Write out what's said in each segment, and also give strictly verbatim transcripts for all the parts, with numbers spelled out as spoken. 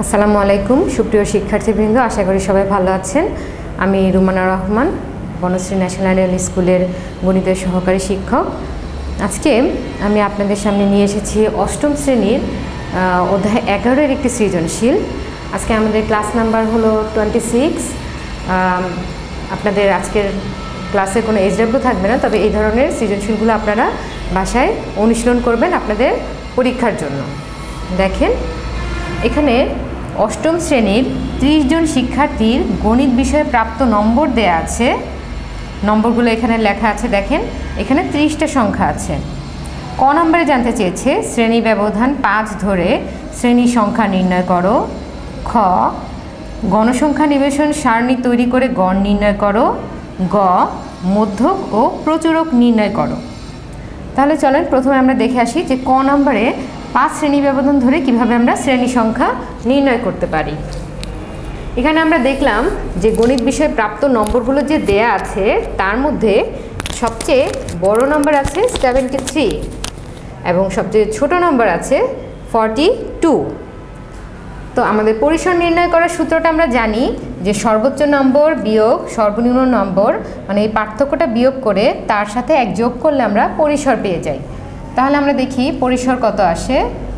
আসসালামু আলাইকুম সুপ্রিয় শিক্ষার্থীবৃন্দ, আশা করি সবাই ভালো আছেন। আমি রুমানা রহমান, বনশ্রী ন্যাশনাল আইডিয়াল স্কুলের গণিতের সহকারী শিক্ষক। আজকে আমি আপনাদের সামনে নিয়ে এসেছি অষ্টম শ্রেণীর অধ্যায় এগারোর একটি সৃজনশীল। আজকে আমাদের ক্লাস নাম্বার হলো টোয়েন্টি সিক্স। আপনাদের আজকের ক্লাসে কোনো এইচডাব্লিউ থাকবে না, তবে এই ধরনের সৃজনশীলগুলো আপনারা বাসায় অনুশীলন করবেন আপনাদের পরীক্ষার জন্য। দেখেন, এখানে অষ্টম শ্রেণীর ত্রিশ জন শিক্ষার্থীর গণিত বিষয়ে প্রাপ্ত নম্বর দেয়া আছে। নম্বরগুলো এখানে লেখা আছে। দেখেন, এখানে ত্রিশটা সংখ্যা আছে। ক নম্বরে জানতে চেয়েছে শ্রেণী ব্যবধান পাঁচ ধরে শ্রেণী সংখ্যা নির্ণয় করো। খ, গণসংখ্যা নিবেশন সারণী তৈরি করে গড় নির্ণয় করো। গ, মধ্যক ও প্রচুরক নির্ণয় করো। তাহলে চলেন প্রথমে আমরা দেখে আসি যে ক নম্বরে পাঁচ শ্রেণী ব্যবধান ধরে কিভাবে আমরা শ্রেণী সংখ্যা নির্ণয় করতে পারি। এখানে আমরা দেখলাম যে গণিত বিষয়ে প্রাপ্ত নম্বরগুলো যে দেয়া আছে তার মধ্যে সবচেয়ে বড় নম্বর আছে সেভেন্টি থ্রি এবং সবচেয়ে ছোট নম্বর আছে ফর্টি টু। তো আমাদের পরিসর নির্ণয় করার সূত্রটা আমরা জানি যে সর্বোচ্চ নম্বর বিয়োগ সর্বনিম্ন নম্বর, মানে এই পার্থক্যটা বিয়োগ করে তার সাথে এক যোগ করলে আমরা পরিসর পেয়ে যাই। তাহলে আমরা দেখি পরিসর কত আসে।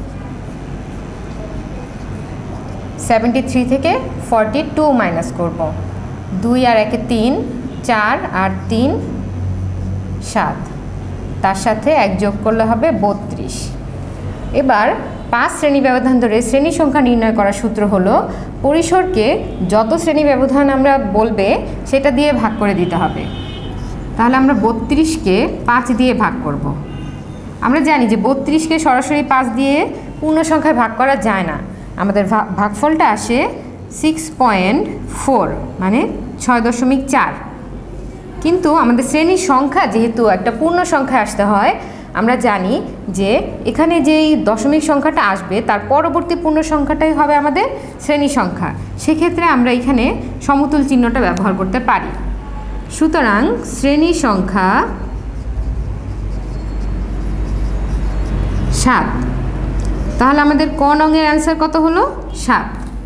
সেভেন্টি থ্রি থেকে ফর্টি টু মাইনাস করব। দুই আর একে তিন, চার আর তিন সাত, তার সাথে এক যোগ করলে হবে বত্রিশ। এবার পাঁচ শ্রেণী ব্যবধান ধরে শ্রেণী সংখ্যা নির্ণয় করার সূত্র হলো পরিসরকে যত শ্রেণী ব্যবধান আমরা বলবে সেটা দিয়ে ভাগ করে দিতে হবে। তাহলে আমরা বত্রিশকে পাঁচ দিয়ে ভাগ করব। আমরা জানি যে বত্রিশকে সরাসরি পাঁচ দিয়ে পূর্ণ সংখ্যায় ভাগ করা যায় না। আমাদের ভাগফলটা আসে সিক্স পয়েন্ট ফোর, মানে ছয় দশমিক চার। কিন্তু আমাদের শ্রেণীর সংখ্যা যেহেতু একটা পূর্ণ সংখ্যায় আসতে হয়, আমরা জানি যে এখানে যেই দশমিক সংখ্যাটা আসবে তার পরবর্তী পূর্ণ সংখ্যাটাই হবে আমাদের শ্রেণী সংখ্যা। সেক্ষেত্রে আমরা এখানে সমতুল চিহ্নটা ব্যবহার করতে পারি। সুতরাং শ্রেণী সংখ্যা সাত। তাহলে আমাদের ক নংয়ের অ্যান্সার কত হলো? সাত।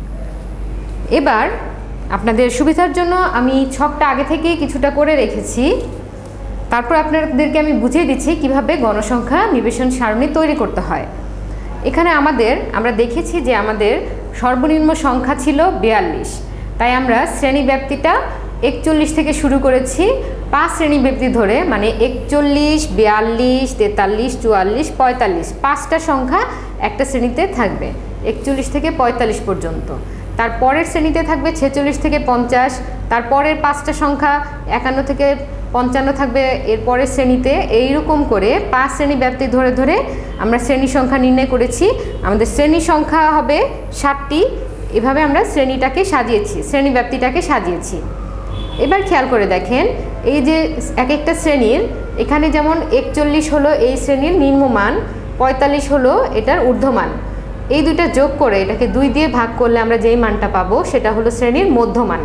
এবার আপনাদের সুবিধার জন্য আমি ছকটা আগে থেকেই কিছুটা করে রেখেছি, তারপর আপনাদেরকে আমি বুঝিয়ে দিচ্ছি কিভাবে গণসংখ্যা নিবেশন সারণী তৈরি করতে হয়। এখানে আমাদের আমরা দেখেছি যে আমাদের সর্বনিম্ন সংখ্যা ছিল বিয়াল্লিশ, তাই আমরা শ্রেণী ব্যাপ্তিটা একচল্লিশ থেকে শুরু করেছি পাঁচ শ্রেণী ব্যক্তি ধরে, মানে একচল্লিশ, বিয়াল্লিশ, তেতাল্লিশ, চুয়াল্লিশ, পঁয়তাল্লিশ, পাঁচটা সংখ্যা একটা শ্রেণীতে থাকবে একচল্লিশ থেকে পঁয়তাল্লিশ পর্যন্ত। তারপরের শ্রেণীতে থাকবে ছেচল্লিশ থেকে পঞ্চাশ, তারপরের পাঁচটা সংখ্যা একান্ন থেকে পঞ্চান্ন থাকবে এরপরের শ্রেণীতে। এইরকম করে পাঁচ শ্রেণী ব্যাপ্তি ধরে ধরে আমরা শ্রেণী সংখ্যা নির্ণয় করেছি। আমাদের শ্রেণী সংখ্যা হবে ষাটটি। এভাবে আমরা শ্রেণীটাকে সাজিয়েছি, শ্রেণী ব্যাপ্তিটাকে সাজিয়েছি। এবার খেয়াল করে দেখেন, এই যে এক একটা শ্রেণীর এখানে যেমন একচল্লিশ হলো এই শ্রেণীর নিম্নমান, পঁয়তাল্লিশ হলো এটার ঊর্ধ্বমান। এই দুইটা যোগ করে এটাকে দুই দিয়ে ভাগ করলে আমরা যেই মানটা পাবো সেটা হলো শ্রেণীর মধ্যমান।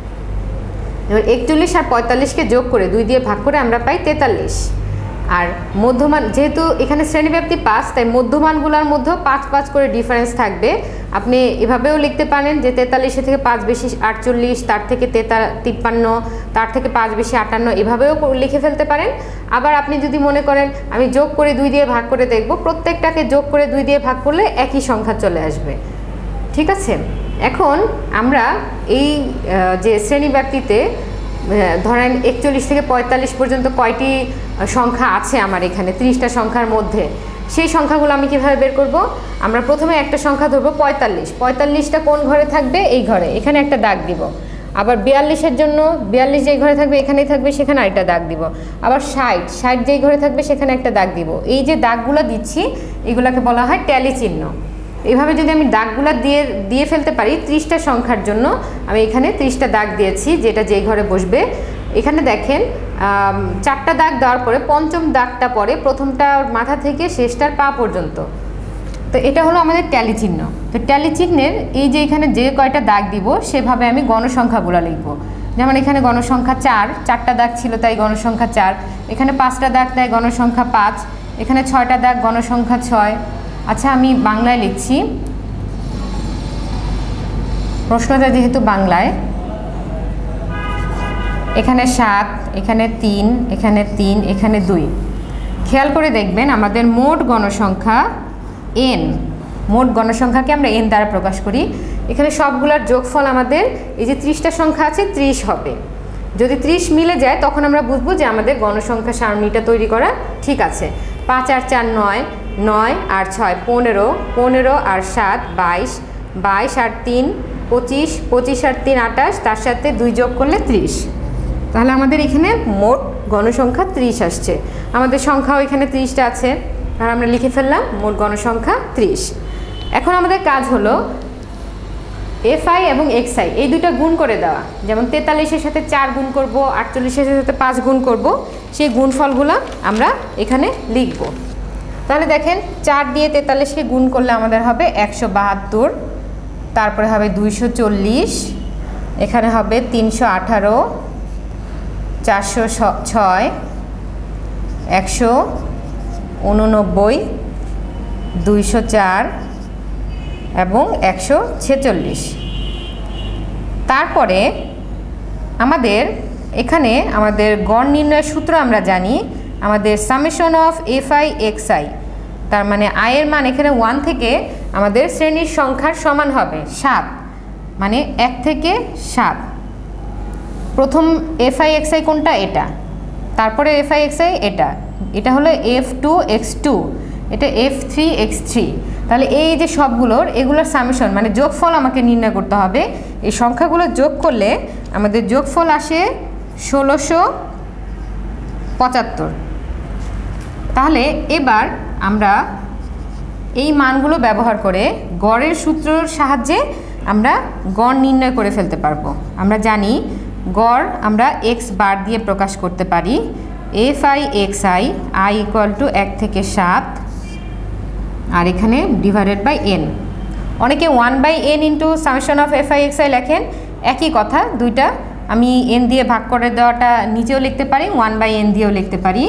এবার একচল্লিশ আর পঁয়তাল্লিশকে যোগ করে দুই দিয়ে ভাগ করে আমরা পাই তেতাল্লিশ। আর মধ্যমান, যেহেতু এখানে শ্রেণীব্যাপ্তি পাঁচ, তাই মধ্যমানগুলোর মধ্যেও পাঁচ পাঁচ করে ডিফারেন্স থাকবে। আপনি এভাবেও লিখতে পারেন যে তেতাল্লিশের থেকে পাঁচ বেশি আটচল্লিশ, তার থেকে তেতা তিপ্পান্ন, তার থেকে পাঁচ বেশি আটান্ন, এভাবেও লিখে ফেলতে পারেন। আবার আপনি যদি মনে করেন আমি যোগ করে দুই দিয়ে ভাগ করে দেখব, প্রত্যেকটাকে যোগ করে দুই দিয়ে ভাগ করলে একই সংখ্যা চলে আসবে। ঠিক আছে, এখন আমরা এই যে শ্রেণীব্যাপ্তিতে ধরেন একচল্লিশ থেকে পঁয়তাল্লিশ পর্যন্ত কয়টি সংখ্যা আছে আমার এখানে ত্রিশটা সংখ্যার মধ্যে, সেই সংখ্যাগুলো আমি কীভাবে বের করব? আমরা প্রথমে একটা সংখ্যা ধরবো পঁয়তাল্লিশ। পঁয়তাল্লিশটা কোন ঘরে থাকবে? এই ঘরে, এখানে একটা দাগ দিব। আবার বিয়াল্লিশের জন্য বিয়াল্লিশ যেই ঘরে থাকবে এখানেই থাকবে, সেখানে আরেকটা দাগ দিব। আবার ষাট, ষাট যেই ঘরে থাকবে সেখানে একটা দাগ দিব। এই যে দাগগুলো দিচ্ছি এগুলোকে বলা হয় ট্যালি চিহ্ন। এইভাবে যদি আমি দাগগুলো দিয়ে দিয়ে ফেলতে পারি ত্রিশটা সংখ্যার জন্য, আমি এখানে ত্রিশটা দাগ দিয়েছি যেটা যেই ঘরে বসবে। এখানে দেখেন চারটা দাগ দেওয়ার পরে পঞ্চম দাগটা পরে প্রথমটার মাথা থেকে শেষটার পা পর্যন্ত। তো এটা হলো আমাদের ট্যালি চিহ্ন। তো ট্যালি চিহ্নের এই যে এখানে যে কয়টা দাগ দিব সেভাবে আমি গণসংখ্যাগুলো লিখব। যেমন এখানে গণসংখ্যা চার, চারটা দাগ ছিল তাই গণসংখ্যা চার। এখানে পাঁচটা দাগ তাই গণসংখ্যা পাঁচ। এখানে ছয়টা দাগ গণসংখ্যা ছয়। আচ্ছা, আমি বাংলায় লিখছি। প্রশ্নটা যেহেতু বাংলায়, এখানে সাত, এখানে তিন, এখানে তিন, এখানে দুই। খেয়াল করে দেখবেন আমাদের মোট গণসংখ্যা এন, মোট গণসংখ্যাকে আমরা এন দ্বারা প্রকাশ করি। এখানে সবগুলোর যোগফল আমাদের এই যে ত্রিশটা সংখ্যা আছে ত্রিশ হবে। যদি ত্রিশ মিলে যায় তখন আমরা বুঝবো যে আমাদের গণসংখ্যা সারণীটা তৈরি করা ঠিক আছে। পাঁচ আর চার নয়, নয় আর ছয় পনেরো, পনেরো আর সাত বাইশ, বাইশ আর তিন পঁচিশ, পঁচিশ আর তিন আটাশ, তার সাথে দুই যোগ করলে ত্রিশ। তাহলে আমাদের এখানে মোট গণসংখ্যা ত্রিশ আসছে। আমাদের সংখ্যাও এখানে ত্রিশটা আছে, আর আমরা লিখে ফেললাম মোট গণসংখ্যা ত্রিশ। এখন আমাদের কাজ হলো এফ আই এবং এক্স আই এই দুইটা গুণ করে দেওয়া। যেমন তেতাল্লিশের সাথে চার গুণ করব, আটচল্লিশের সাথে পাঁচ গুণ করব, সেই গুণফলগুলো আমরা এখানে লিখব। তাহলে দেখেন চার দিয়ে তেতাল্লিশকে গুণ করলে আমাদের হবে একশো বাহাত্তর, তারপরে হবে দুইশো চল্লিশ, এখানে হবে তিনশো আঠারো, চারশো ছয়, একশো উননব্বই, দুইশো চার এবং একশো ছেচল্লিশ। তারপরে আমাদের এখানে আমাদের গড় নির্ণয়ের সূত্র আমরা জানি, আমাদের summation of F I X I, তার মানে আয়ের মান এখানে ওয়ান থেকে আমাদের শ্রেণীর সংখ্যার সমান হবে সাত, মানে এক থেকে সাত। প্রথম এফ আই এক্স আই কোনটা? এটা। তারপরে এফ আই এক্স আই এটা, এটা হলো এফ টু এক্স টু, এটা এফ থ্রি এক্স থ্রি। তাহলে এই যে সবগুলোর এগুলোর সামেশন মানে যোগফল আমাকে নির্ণয় করতে হবে। এই সংখ্যাগুলো যোগ করলে আমাদের যোগফল আসে ষোলোশো পঁচাত্তর। তাহলে এবার আমরা এই মানগুলো ব্যবহার করে গড়ের সূত্রের সাহায্যে আমরা গড় নির্ণয় করে ফেলতে পারবো। আমরা জানি গড় আমরা এক্স বার দিয়ে প্রকাশ করতে পারি। F I X I, I equal to এক থেকে সাত, আর এখানে ডিভাইডেড বাই এন। অনেকে one by N into summation of F I X I লেখেন, একই কথা, দুইটা আমি এন দিয়ে ভাগ করে দেওয়াটা নিচেও লিখতে পারি, ওয়ান বাই এন দিয়েও লিখতে পারি।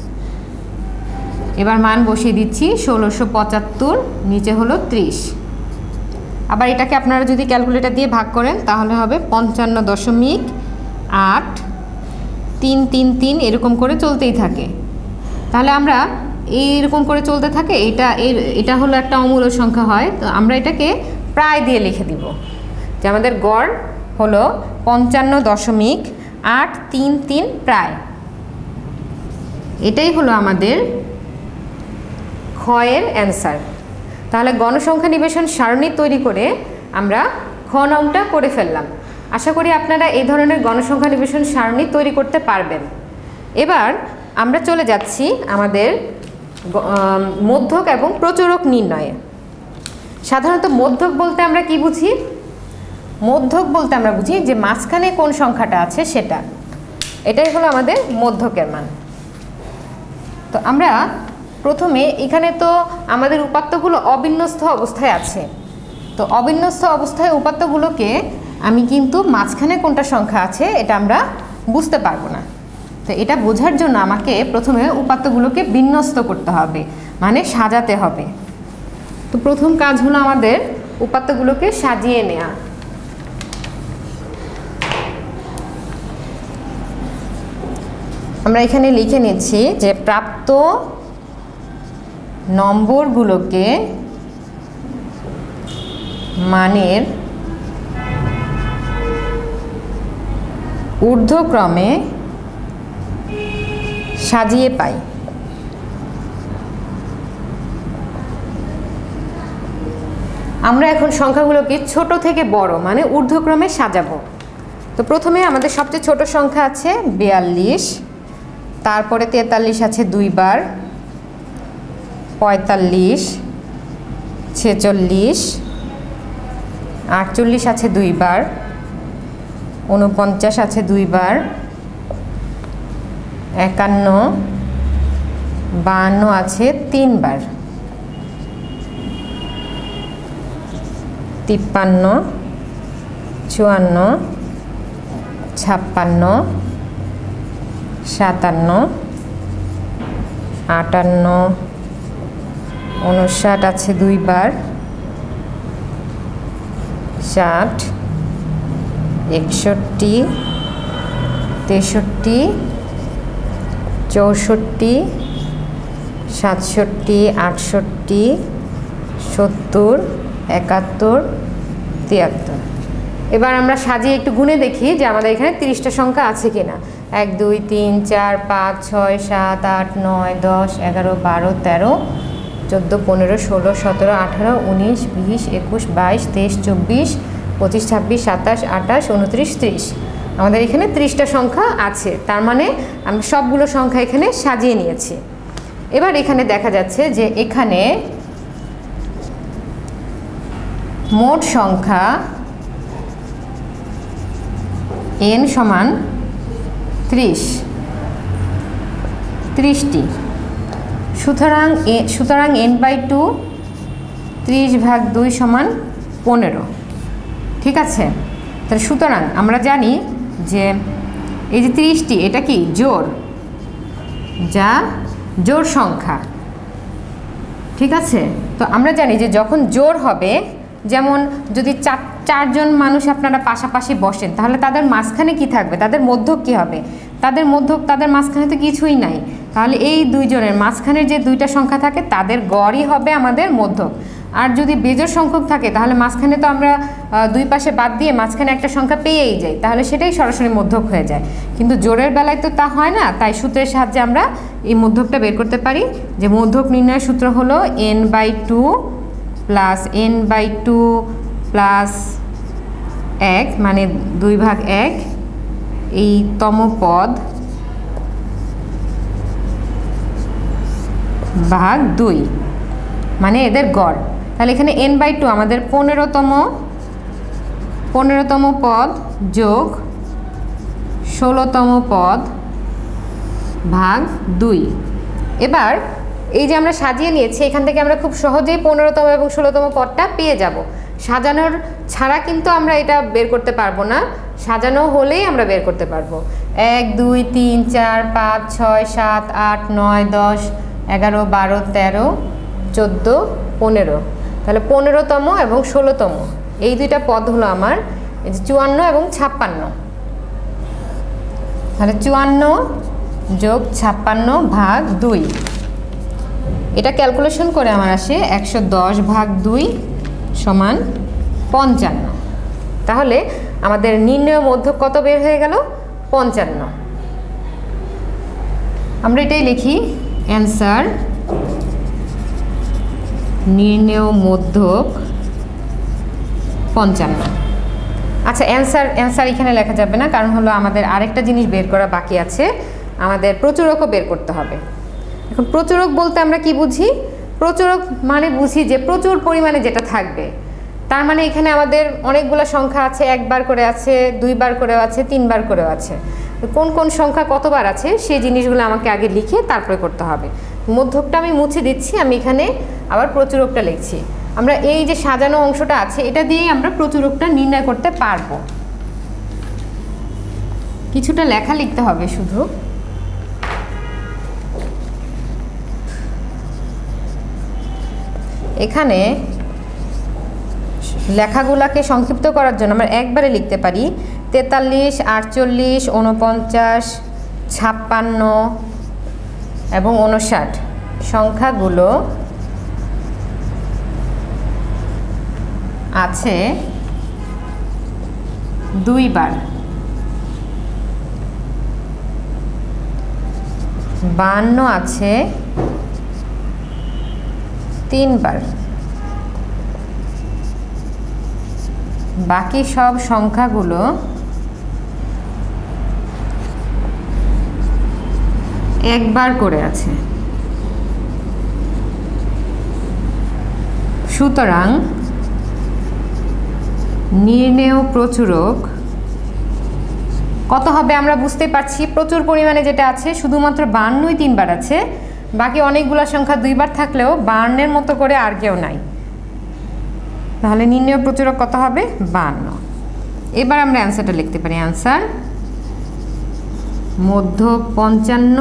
এবার মান বসিয়ে দিচ্ছি ষোলোশো পঁচাত্তর, নিচে হলো ত্রিশ। আবার এটাকে আপনারা যদি ক্যালকুলেটর দিয়ে ভাগ করেন তাহলে হবে পঞ্চান্ন দশমিক আট তিন তিন তিন, এরকম করে চলতেই থাকে। তাহলে আমরা এইরকম করে চলতে থাকে, এটা এর এটা হলো একটা অমূল্য সংখ্যা হয়, তো আমরা এটাকে প্রায় দিয়ে লিখে দিব যে আমাদের গড় হলো পঞ্চান্ন দশমিক আট তিন তিন প্রায়। এটাই হলো আমাদের ক্ষয়ের অ্যান্সার। তাহলে গণসংখ্যা নিবেশন সারণী তৈরি করে আমরা খ নংটা করে ফেললাম। আশা করি আপনারা এই ধরনের গণসংখ্যা নিবেশন সারণী তৈরি করতে পারবেন। এবার আমরা চলে যাচ্ছি আমাদের মধ্যক এবং প্রচুরক নির্ণয়ে। সাধারণত মধ্যক বলতে আমরা কি বুঝি? মধ্যক বলতে আমরা বুঝি যে মাঝখানে কোন সংখ্যাটা আছে সেটা, এটাই হলো আমাদের মধ্যকের মান। তো আমরা প্রথমে এখানে তো আমাদের উপাত্তগুলো অবিন্যস্ত অবস্থায় আছে, তো অবিন্যস্ত অবস্থায় উপাত্তগুলোকে আমি কিন্তু মাঝখানে কোনটা সংখ্যা আছে এটা আমরা বুঝতে পারবো না। তো এটা বোঝার জন্য আমাকে প্রথমে উপাত্তগুলোকে বিন্যস্ত করতে হবে, মানে সাজাতে হবে। তো প্রথম কাজ হলো আমাদের উপাত্তগুলোকে সাজিয়ে নেওয়া। আমরা এখানে লিখে নিচ্ছি যে প্রাপ্ত নম্বরগুলোকে মানের ঊর্ধ্বক্রমে সাজিয়ে পাই। আমরা এখন সংখ্যাগুলোকে ছোট থেকে বড় মানে ঊর্ধ্বক্রমে সাজাবো। তো প্রথমে আমাদের সবচেয়ে ছোট সংখ্যা আছে বিয়াল্লিশ, তারপরে তেতাল্লিশ আছে দুইবার, পঁয়তাল্লিশ, ছেচল্লিশ, আটচল্লিশ আছে দুইবার, উনপঞ্চাশ আছে দুইবার, একান্ন, বাহান্ন আছে তিনবার, তিপ্পান্ন, চুয়ান্ন, ছাপ্পান্ন, সাতান্ন, আটান্ন, উনষাট আছে দুইবার, ষাট, একষট্টি, তেষট্টি, চৌষট্টি, সাতষট্টি, আটষট্টি, সত্তর, একাত্তর, তিয়াত্তর। এবার আমরা সাজিয়ে একটু গুনে দেখি যে আমাদের এখানে তিরিশটা সংখ্যা আছে কিনা। এক, দুই, তিন, চার, পাঁচ, ছয়, সাত, আট, নয়, দশ, এগারো, বারো, তেরো, চোদ্দো, পনেরো, ষোলো, সতেরো, আঠারো, উনিশ, বিশ, একুশ, বাইশ, তেইশ, চব্বিশ, পঁচিশ, ছাব্বিশ, সাতাশ, আঠাশ, উনত্রিশ, ত্রিশ। আমাদের এখানে ত্রিশটা সংখ্যা আছে, তার মানে আমি সবগুলো সংখ্যা এখানে সাজিয়ে নিয়েছি। এবার এখানে দেখা যাচ্ছে যে এখানে মোট সংখ্যা এন সমান ত্রিশ, ত্রিশটি। সুতরাং এ সুতরাং এন বাই টু ত্রিশ ভাগ দুই সমান পনেরো। ঠিক আছে, তাহলে সুতরাং আমরা জানি যে এই যে ত্রিশটি এটা কি জোড়, যা জোড় সংখ্যা। ঠিক আছে, তো আমরা জানি যে যখন জোড় হবে, যেমন যদি চার চারজন মানুষ আপনারা পাশাপাশি বসেন, তাহলে তাদের মাঝখানে কি থাকবে, তাদের মধ্যক কি হবে, তাদের মধ্যক তাদের মাঝখানে তো কিছুই নাই। তাহলে এই দুইজনের মাঝখানের যে দুইটা সংখ্যা থাকে তাদের গড়ই হবে আমাদের মধ্যক। আর যদি বেজোড় সংখ্যক থাকে তাহলে মাঝখানে তো আমরা দুই পাশে বাদ দিয়ে মাঝখানে একটা সংখ্যা পেয়েই যাই, তাহলে সেটাই সরাসরি মধ্যক হয়ে যায়। কিন্তু জোড়ের বেলায় তো তা হয় না, তাই সূত্রের সাহায্যে আমরা এই মধ্যকটা বের করতে পারি। যে মধ্যক নির্ণয়ের সূত্র হলো N by two plus N by two plus এক, মানে দুই ভাগ এক, এই তম পদ ভাগ দুই, মানে এদের গড়। তাহলে এখানে এন বাই টু আমাদের পনেরোতম পনেরোতম পদ যোগ ষোলোতম পদ ভাগ দুই। এবার এই যে আমরা সাজিয়ে নিয়েছি, এখান থেকে আমরা খুব সহজেই পনেরোতম এবং ষোলোতম পদটা পেয়ে যাব। সাজানোর ছাড়া কিন্তু আমরা এটা বের করতে পারবো না, সাজানো হলেই আমরা বের করতে পারবো। এক, দুই, তিন, চার, পাঁচ, ছয়, সাত, আট, নয়, দশ, এগারো, বারো, তেরো, চোদ্দো, পনেরো। তাহলে পনেরোতম এবং ষোলোতম এই দুইটা পদ হলো আমার এই যে চুয়ান্ন এবং ছাপ্পান্ন। তাহলে চুয়ান্ন যোগ ছাপ্পান্ন ভাগ দুই, এটা ক্যালকুলেশন করে আমার আসে একশো দশ ভাগ দুই সমান পঞ্চান্ন। তাহলে আমাদের নির্ণয় মধ্যক কত বের হয়ে গেল? পঞ্চান্ন। আমরা এটাই লিখি, অ্যান্সার নির্ণয় মধ্যক পঞ্চান্ন। আচ্ছা, অ্যান্সার অ্যান্সার এখানে লেখা যাবে না, কারণ হলো আমাদের আরেকটা জিনিস বের করা বাকি আছে, আমাদের প্রচুরকও বের করতে হবে। এখন প্রচুরক বলতে আমরা কি বুঝি? প্রচুরক মানে বুঝি যে প্রচুর পরিমাণে যেটা থাকবে। তার মানে এখানে আমাদের অনেকগুলো সংখ্যা আছে, একবার করে আছে, দুইবার করেও আছে, তিনবার করেও আছে। কোন কোন সংখ্যা কতবার আছে সেই জিনিসগুলো আমাকে আগে লিখে তারপরে করতে হবে। মধ্যকটা আমি মুছে দিচ্ছি, আমি এখানে আবার প্রচুরকটা লিখছি। আমরা এই যে সাজানো অংশটা আছে এটা দিয়েই আমরা প্রচুরকটা নির্ণয় করতে পারবো। কিছুটা লেখা লিখতে হবে শুধু। এখানে লেখাগুলাকে সংক্ষিপ্ত করার জন্য আমরা একবারে লিখতে পারি তেতাল্লিশ, আটচল্লিশ, উনপঞ্চাশ, ছাপ্পান্ন এবং উনষাট সংখ্যাগুলো আছে দুইবার, বাহান্ন আছে তিনবার, বাকি সব সংখ্যাগুলো একবার করে আছে। সুতরাং নির্ণেয় প্রচুরক কত হবে আমরা বুঝতে পারছি। প্রচুর পরিমাণে যেটা আছে শুধুমাত্র বাহান্নই তিনবার আছে, বাকি অনেকগুলো সংখ্যা দুইবার থাকলেও বাহান্নের মতো করে আর কেউ নাই। তাহলে নির্ণেয় প্রচুরক কত হবে? বাহান্ন। এবার আমরা অ্যান্সারটা লিখতে পারি, অ্যান্সার মধ্যক পঞ্চান্ন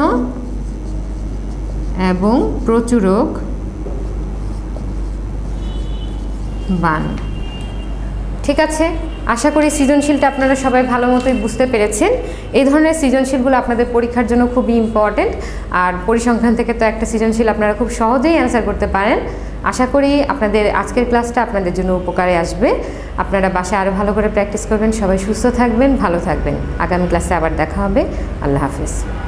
এবং প্রচুরক বাহান্ন। ঠিক আছে। আশা করি সৃজনশীলটা আপনারা সবাই ভালো মতোই বুঝতে পেরেছেন। এই ধরনের সৃজনশীলগুলো আপনাদের পরীক্ষার জন্য খুবই ইম্পর্ট্যান্ট। আর পরিসংখ্যান থেকে তো একটা সৃজনশীল আপনারা খুব সহজেই অ্যান্সার করতে পারেন। আশা করি আপনাদের আজকের ক্লাসটা আপনাদের জন্য উপকারে আসবে। আপনারা বাসায় আরও ভালো করে প্র্যাকটিস করবেন। সবাই সুস্থ থাকবেন, ভালো থাকবেন। আগামী ক্লাসে আবার দেখা হবে। আল্লাহ হাফিজ।